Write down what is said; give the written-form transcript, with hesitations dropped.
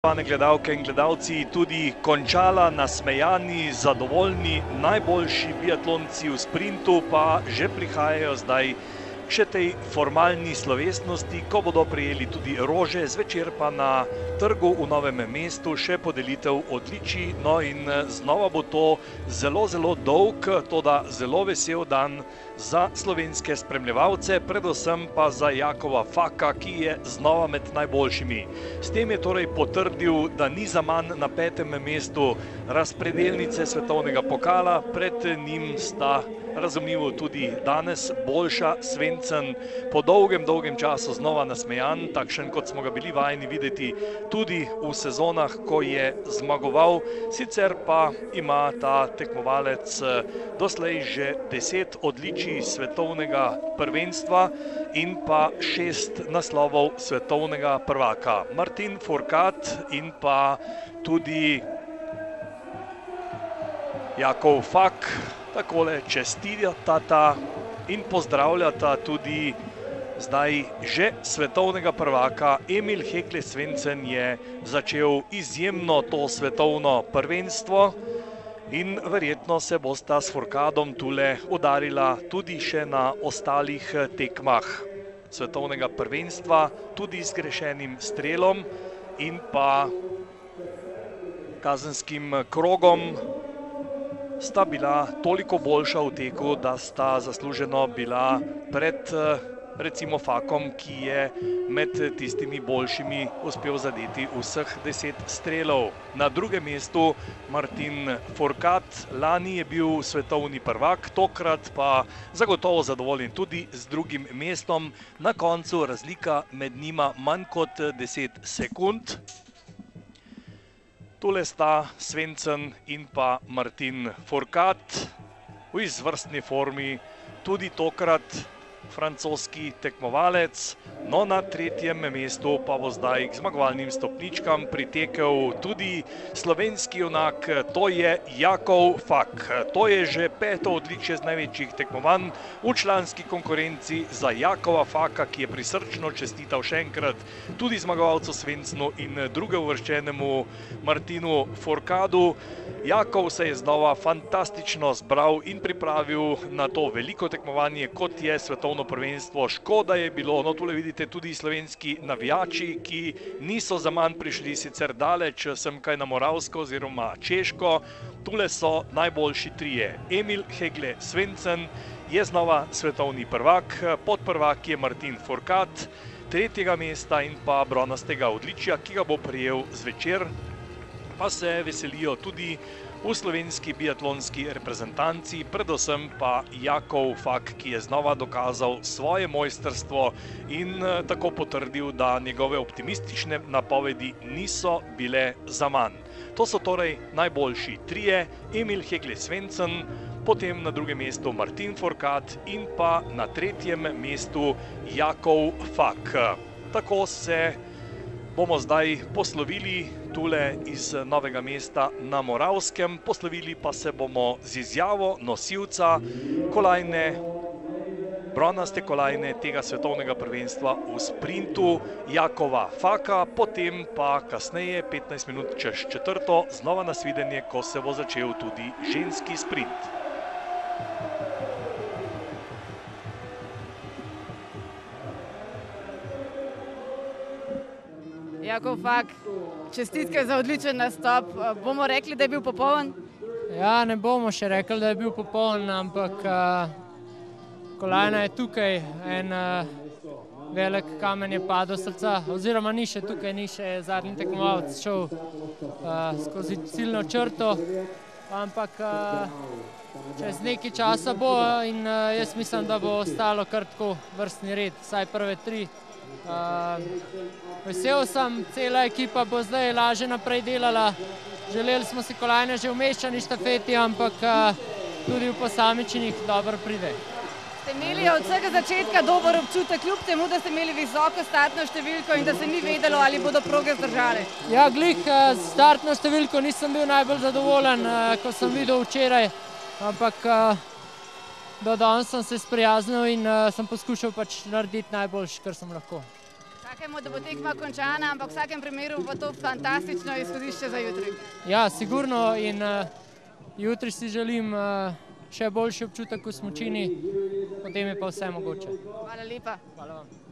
Spoštovane gledalke in gledalci, tudi končala nasmejani, zadovoljni, najboljši biatlonci v sprintu pa že prihajajo zdaj k še tej formalni slovesnosti, ko bodo prejeli tudi rože, zvečer pa na trgu v Novem mestu še podelitev odličij. No in znova bo to zelo dolg, toda zelo vesel dan za slovenske spremljevalce, predvsem pa za Jakova Faka, ki je znova med najboljšimi. S tem je torej potrdil, da ni zaman na 5. mestu razpredelnice svetovnega pokala, pred njim sta razumljivo tudi danes boljša Svencen, po dolgem času znova nasmejan, takšen kot smo ga bili vajeni videti tudi v sezonah, ko je zmagoval. Sicer pa ima ta tekmovalec doslej že 10 odličij svetovnega prvenstva in pa 6 naslovov svetovnega prvaka. Martin Furkat in pa tudi Jakov Fak takole čestitata in pozdravljata tudi zdaj že svetovnega prvaka. Emil Hekle-Svensen je začel izjemno to svetovno prvenstvo in verjetno se bosta s Furkadom tule udarila tudi še na ostalih tekmah svetovnega prvenstva, tudi z zgrešenim strelom in pa kazenskim krogom. Sta bila toliko boljša v teku, da sta zasluženo bila pred recimo Fakom, ki je med tistimi boljšimi uspel zadeti vseh 10 strelov. Na drugem mestu Martin Furkat, lani je bil svetovni prvak, tokrat pa zagotovo zadovoljen tudi z drugim mestom. Na koncu razlika med njima manj kot 10 sekund. Tule sta Svensen in pa Martin Furkat v izvrstni formi, tudi tokrat francoski tekmovalec. No, na 3. mestu pa bo zdaj k zmagovalnim stopničkam pritekel tudi slovenski junak, to je Jakov Fak. To je že 5. odličje z največjih tekmovanj v članski konkurenci za Jakova Faka, ki je prisrčno čestital še enkrat tudi zmagovalcu Svensenu in drugouvrščenemu Martinu Furkadu. Jakov se je znova fantastično zbral in pripravil na to veliko tekmovanje, kot je svetovno prvenstvo. Škoda je bilo, no tule vidite tudi slovenski navijači, ki niso zaman prišli sicer daleč, semkaj na Moravsko oziroma Češko. Tule so najboljši trije. Emil Hekle-Svensen je znova svetovni prvak, podprvak je Martin Furkat, 3. mesta in pa bronastega odličja, ki ga bo prejel zvečer, pa se veselijo tudi v slovenski biatlonski reprezentanci, predvsem pa Jakov Fak, ki je znova dokazal svoje mojstrstvo in tako potrdil, da njegove optimistične napovedi niso bile zaman. To so torej najboljši trije, Emil Hekle-Svensen, potem na drugem mestu Martin Furkat in pa na 3. mestu Jakov Fak. Tako se bomo zdaj poslovili tule iz Novega mesta na Moravskem. Poslovili pa se bomo z izjavo nosilca kolajne, bronaste kolajne tega svetovnega prvenstva v sprintu Jakova Faka, potem pa kasneje, 15 minut čez 4, znova nasvidenje, ko se bo začel tudi ženski sprint. Jakov Fak, čestitke za odličen nastop. Bomo rekli, da je bil popoln? Ja, ne bomo še rekli, da je bil popoln, ampak kolajna je tukaj. En velik kamen je padel srca, oziroma ni še tukaj, ni še zadnji tekmovalec šel skozi ciljno črto, ampak čez nekaj časa bo in jaz mislim, da bo ostalo kar tako vrstni red, vsaj prve 3. Vesel sem, cela ekipa bo zdaj lažje naprej delala. Želeli smo si kolajne že v meščani štafeti, ampak tudi v posamičnih dobro pride. Ste imeli od vsega začetka dober občutek, kljub temu, da ste imeli visoko startno številko in da se ni vedelo, ali bodo proge zdržale? Ja, glih startno številko nisem bil najbolj zadovoljen, ko sem videl včeraj, ampak do danes sem se sprijaznil in sem poskušal pač narediti najboljše, kar sem lahko. Čakajmo, da bo tekma končana, ampak v vsakem primeru bo to fantastično izhodišče za jutri. Ja, sigurno in jutri si želim še boljši občutek v smučini, potem je pa vse mogoče. Hvala lepa. Hvala vam.